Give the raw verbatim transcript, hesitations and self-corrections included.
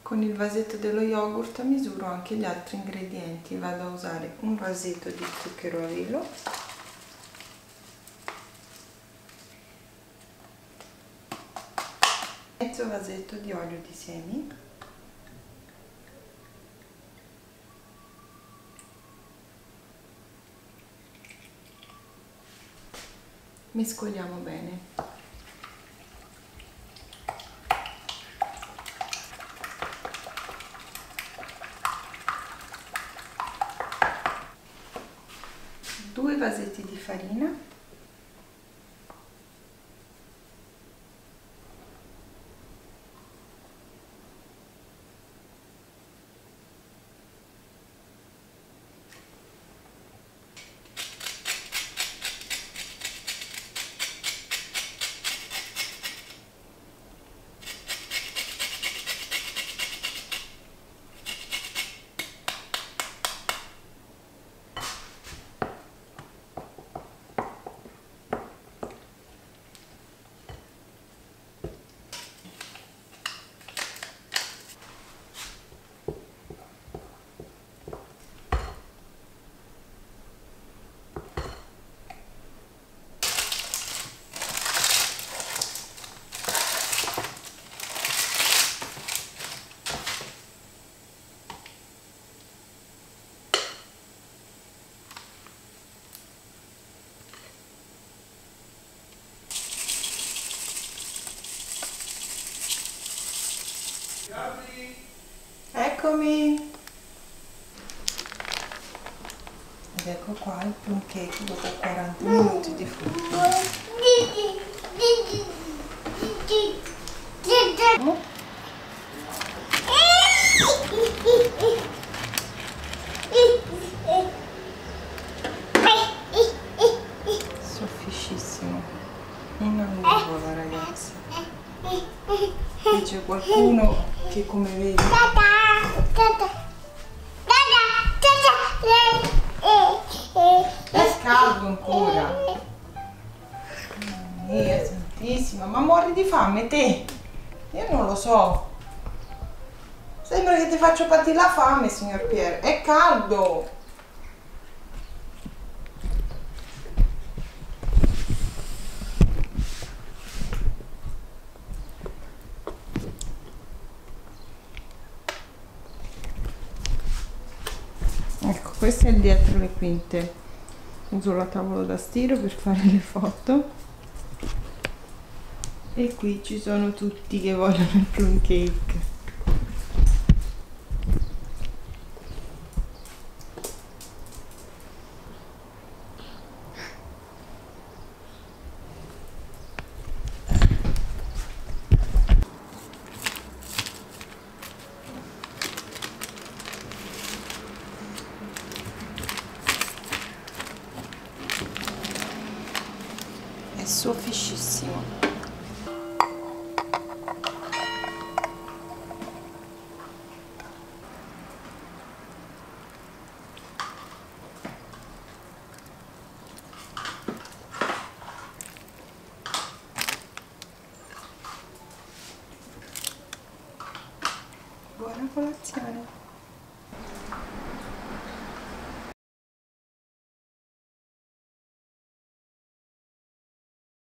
Con il vasetto dello yogurt misuro anche gli altri ingredienti. Vado a usare un vasetto di zucchero a velo, mezzo vasetto di olio di semi, mescoliamo bene. Due vasetti di farina, eccomi, ed ecco qua il plum cake dopo quaranta minuti di frutto. Soffiscissimo, una nuvola ragazzi. Qui c'è qualcuno che, come vedi, è caldo ancora. Mia santissima, ma muori di fame te? Io non lo so, sembra che ti faccio patire la fame, signor Pier. È caldo. Ecco, questo è il dietro le quinte. Uso la tavola da stiro per fare le foto e qui ci sono tutti che vogliono il plum cake. È soffiscissimo. Buona colazione.